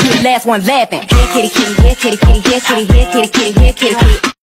be the last one laughing. Yeah, kitty, kitty, yeah, kitty, kitty, yeah, kitty, yeah, kitty, kitty, yeah, kitty, kitty.